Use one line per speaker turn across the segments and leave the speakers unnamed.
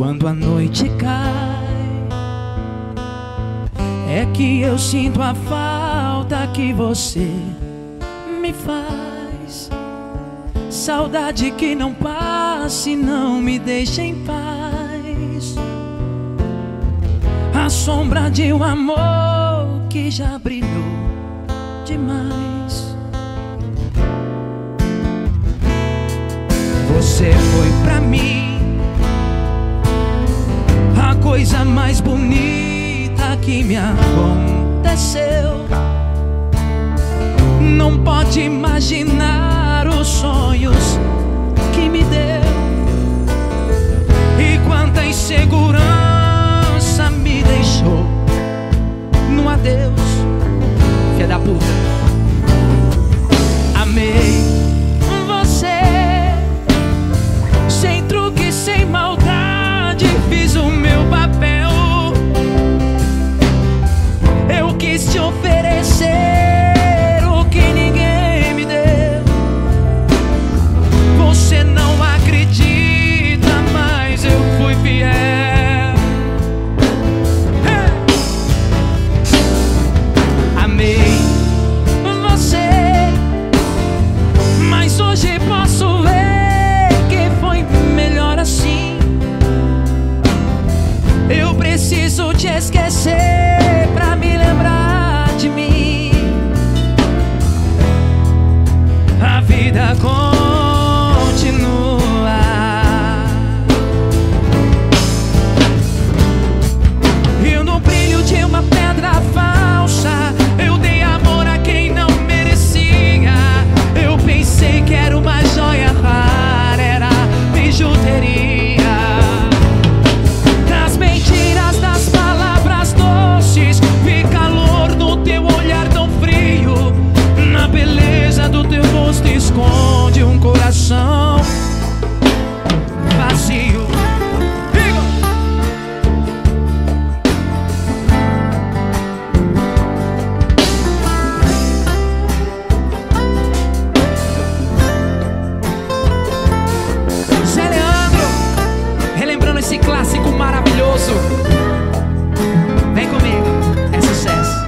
Quando a noite cai, é que eu sinto a falta que você me faz. Saudade que não passa e não me deixa em paz. A sombra de um amor que já brilhou demais. Você foi pra mim a coisa mais bonita que me aconteceu. Não pode imaginar os sonhos que me deu. E quanta insegurança me deixou no adeus. Filha da puta. Amei você, sem truque, sem maldade, fiz o meu papel. Eu quis te oferecer o que ninguém me deu. Você não acredita, mas eu fui fiel. Amei você, mas hoje posso ver que foi melhor assim. Eu preciso te esquecer pra me lembrar de mim. A vida continua. E no brilho de uma pedra falsa, eu dei amor a quem não merecia. Eu pensei que era uma joia rara, era bijuteria. Das mentiras, das palavras doces, vi calor no teu olhar tão frio. Na beleza do teu rosto esconde um coração vazio. Zé Leandro, relembrando esse clássico maravilhoso. Vem comigo, é sucesso.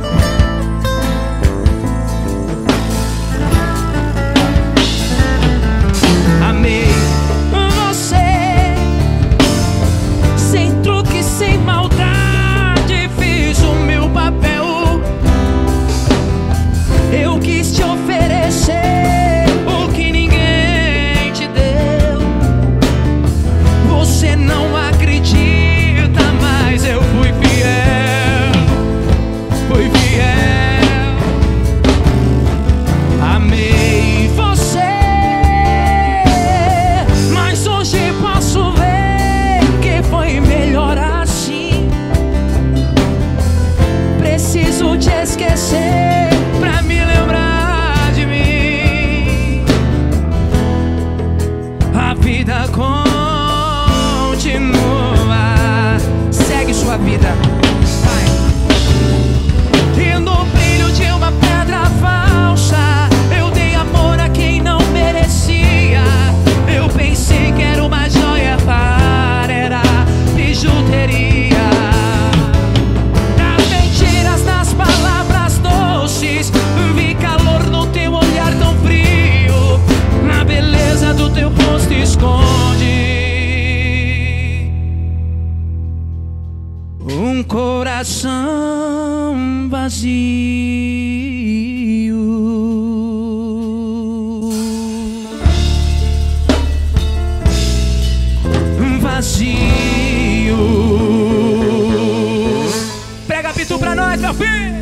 Amei você, sem truque, sem maldade, fiz o meu papel. Eu quis te oferecer o que ninguém te deu. Você não acredita, mas eu fui fiel. Fui fiel. Amei você, mas hoje posso ver que foi melhor assim. Preciso te esquecer pra me lembrar de mim. A vida continua. Segue sua vida. Vai. E no brilho de uma pedra falsa, eu dei amor a quem não merecia. Eu pensei que era uma joia rara, era bijuteria. Das mentiras, das palavras doces, vi calor no teu olhar tão frio. Na beleza do teu rosto esconde um coração vazio. Vazio. Prega Pitu pra nós, meu filho.